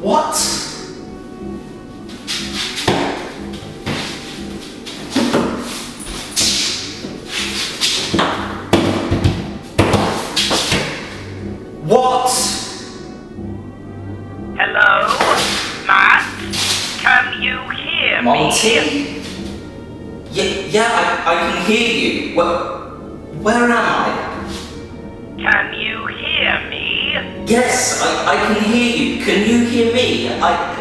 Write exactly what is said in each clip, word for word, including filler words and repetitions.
What? What? Hello? Matt? Can you hear Monty? me? Yeah, yeah, I, I can hear you. Where, where am I? Can you hear me? Yes, I, I can hear you. Can you hear me? I...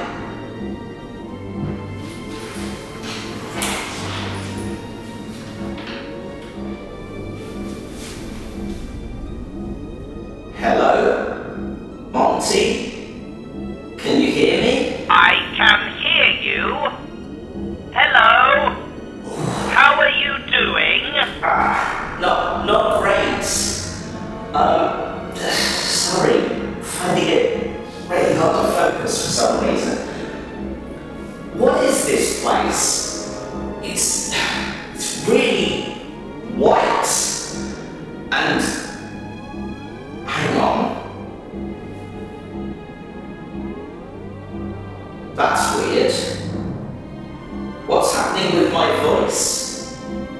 Hello? Monty? Can you hear me? I can hear you. Hello? How are you doing? Ah, not, not great. Um, sorry. Finding it really hard to focus for some reason. What is this place? It's, it's really white. And, hang on. That's weird. What's happening with my voice?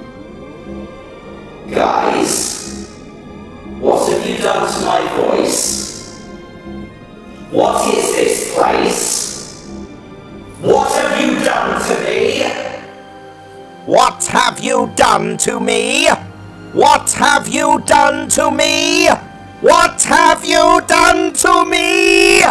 Guys, what have you done to my voice? What is this place? What have you done to me? What have you done to me? What have you done to me? What have you done to me?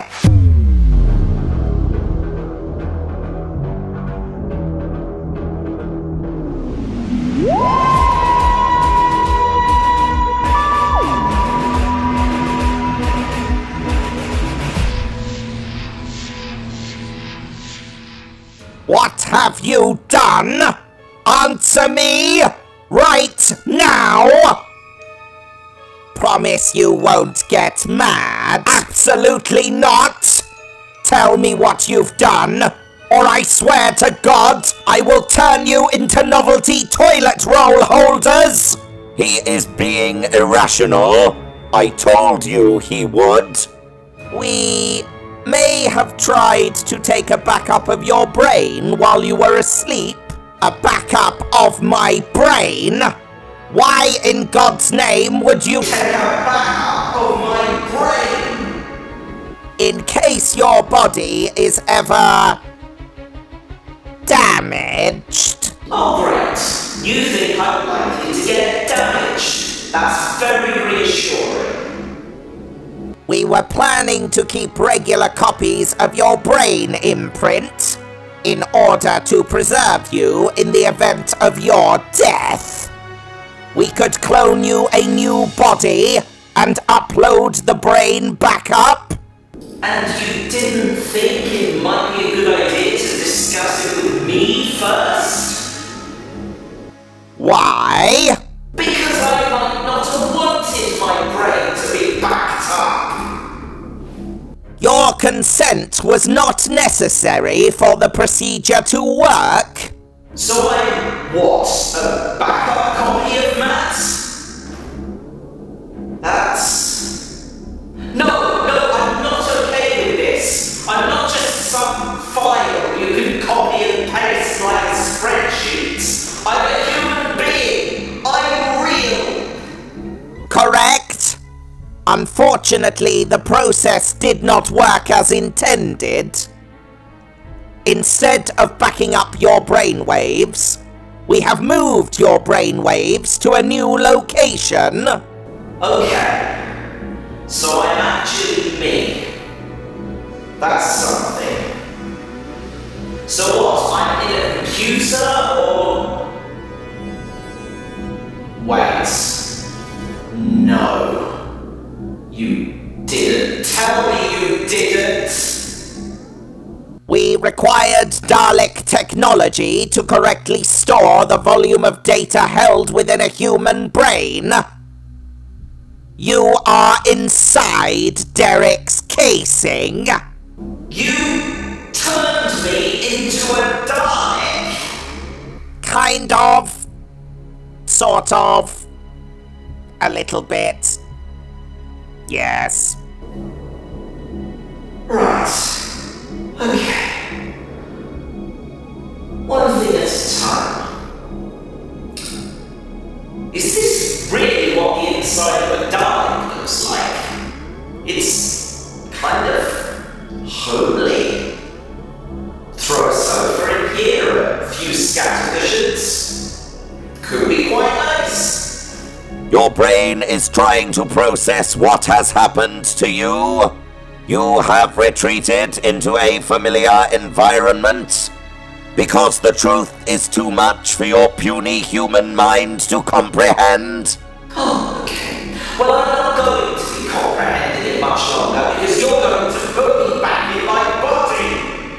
What have you done? Answer me right now! Promise you won't get mad? Absolutely not! Tell me what you've done, or I swear to God, I will turn you into novelty toilet roll holders! He is being irrational. I told you he would. We may have tried to take a backup of your brain while you were asleep. A backup of my brain? Why in God's name would you Take a backup of my brain! In case your body is ever damaged? Oh great, you think I'm likely to get damaged. That's very reassuring. We were planning to keep regular copies of your brain imprint in order to preserve you in the event of your death. We could clone you a new body and upload the brain back up. And you didn't think it might be a good idea to discuss it with me first? Why? Because I might not have wanted my brain to be backed up. Your consent was not necessary for the procedure to work. So I'm what? A backup copy of Matt's? That's... No, no, I'm not okay with this. I'm not just some file you can copy and paste like spreadsheets. I'm a human being. I'm real. Correct? Unfortunately, the process did not work as intended. Instead of backing up your brainwaves, we have moved your brainwaves to a new location. Okay, so I'm actually me. That's something. So what, I'm in a computer, or... Wait. No. You didn't tell me you didn't! We required Dalek technology to correctly store the volume of data held within a human brain. You are inside Derek's casing. You turned me into a Dalek! Kind of. Sort of. A little bit. Yes. Right. Okay. One thing at a time. Is this really what the inside of a Dalek looks like? It's kind of homely. Throw a sofa in here, a few scatter cushions. Could be quite nice. Your brain is trying to process what has happened to you. You have retreated into a familiar environment because the truth is too much for your puny human mind to comprehend. Oh, okay. Well, I'm not going to be comprehending it much longer because you're going to put me back in my body.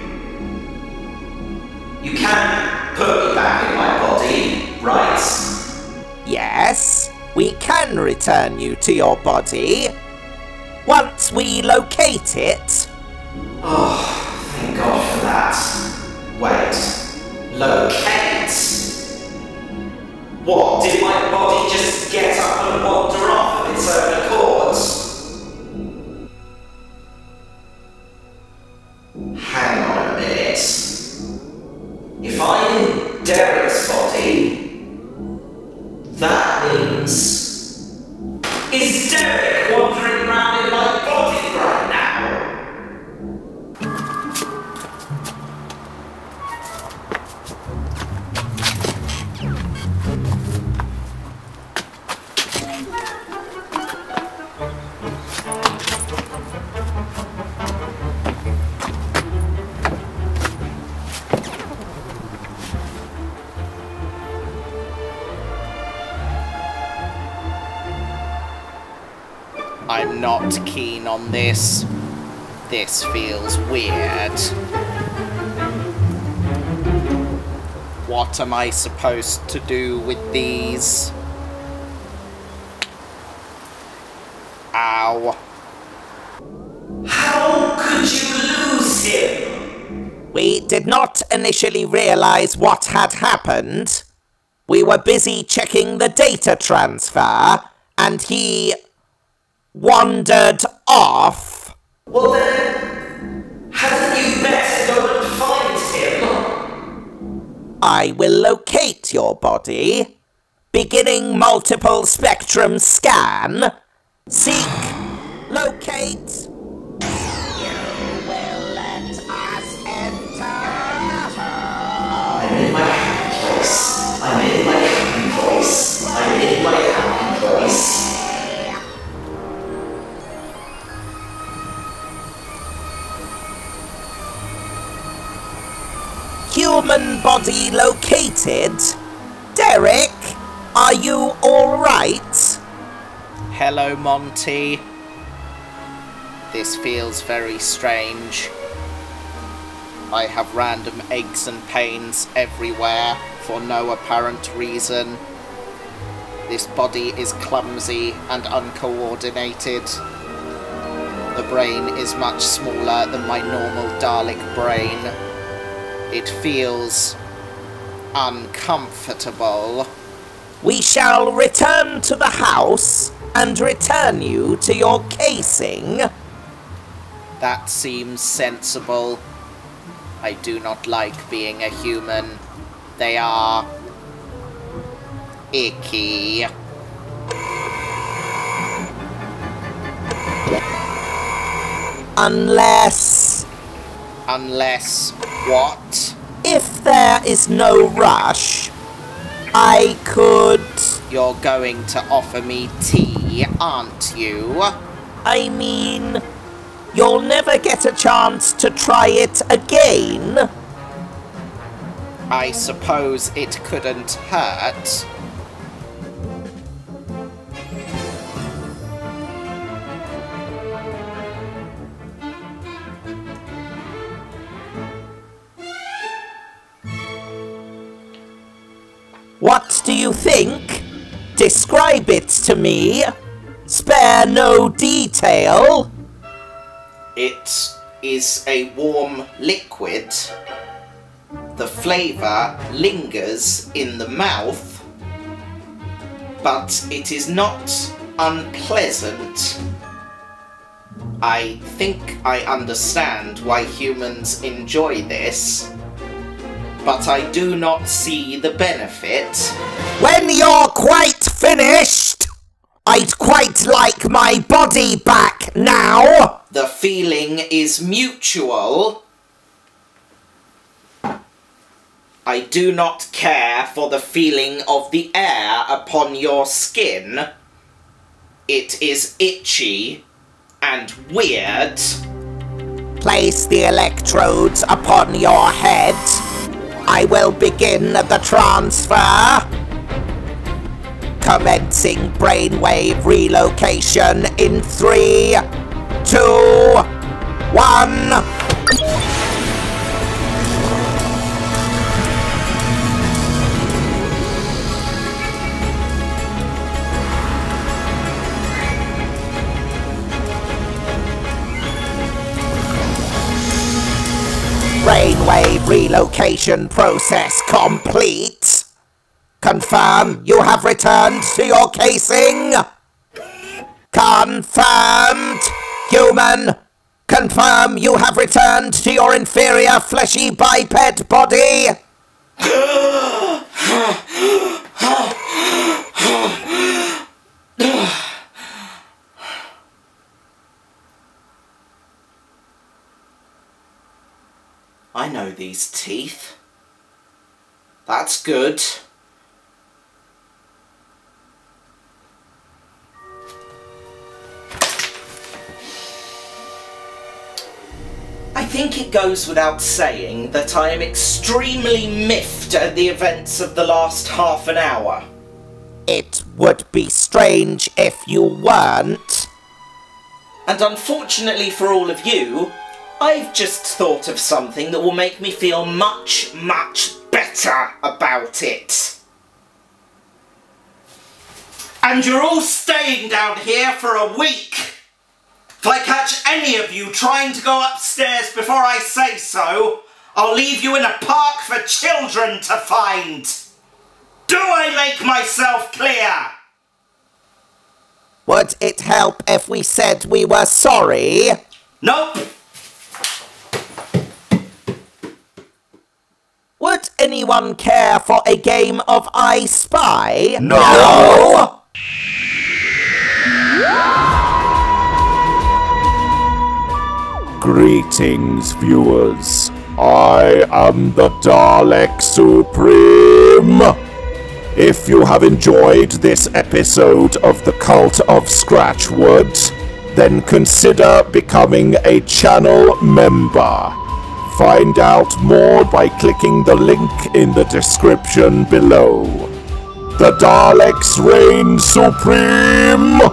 You can put me back in my body, right? Yes, we can return you to your body once we locate it. Oh, thank God for that. Wait, locate? What, did my body just get up and wander off of its own accord? Hang on a minute. If I'm in Derek's body, that means... Is Derek wandering around in my body right now? I'm not keen on this. This feels weird. What am I supposed to do with these? Ow. How could you lose him? We did not initially realize what had happened. We were busy checking the data transfer, and he wandered off. Well then, hadn't you better go and find him? I will locate your body. Beginning multiple spectrum scan. Seek, locate. You will let us enter. I'm in my happy place. I'm in my happy place. I'm in my happy place. Human body located. Derek, are you all right? Hello, Monty. This feels very strange. I have random aches and pains everywhere for no apparent reason. This body is clumsy and uncoordinated. The brain is much smaller than my normal Dalek brain. It feels uncomfortable. We shall return to the house and return you to your casing. That seems sensible. I do not like being a human. They are icky. Unless... Unless what? If there is no rush, I could... You're going to offer me tea, aren't you? I mean, you'll never get a chance to try it again. I suppose it couldn't hurt. What do you think? Describe it to me. Spare no detail. It is a warm liquid. The flavour lingers in the mouth, but it is not unpleasant. I think I understand why humans enjoy this, but I do not see the benefit. When you're quite finished, I'd quite like my body back now. The feeling is mutual. I do not care for the feeling of the air upon your skin. It is itchy and weird. Place the electrodes upon your head. I will begin the transfer. Commencing brainwave relocation in three, two, one. Brainwave relocation process complete. Confirm you have returned to your casing. Confirmed. Human. Confirm you have returned to your inferior fleshy biped body. I know these teeth. That's good. I think it goes without saying that I am extremely miffed at the events of the last half an hour. It would be strange if you weren't. And unfortunately for all of you, I've just thought of something that will make me feel much, much better about it. And you're all staying down here for a week. If I catch any of you trying to go upstairs before I say so, I'll leave you in a park for children to find. Do I make myself clear? Would it help if we said we were sorry? Nope. Would anyone care for a game of I Spy? No! No! Greetings, viewers. I am the Dalek Supreme. If you have enjoyed this episode of the Cult of Scratchwood, then consider becoming a channel member. Find out more by clicking the link in the description below. The Daleks reign supreme!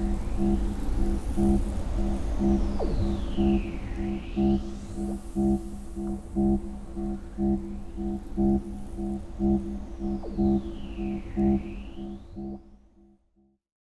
Thank you.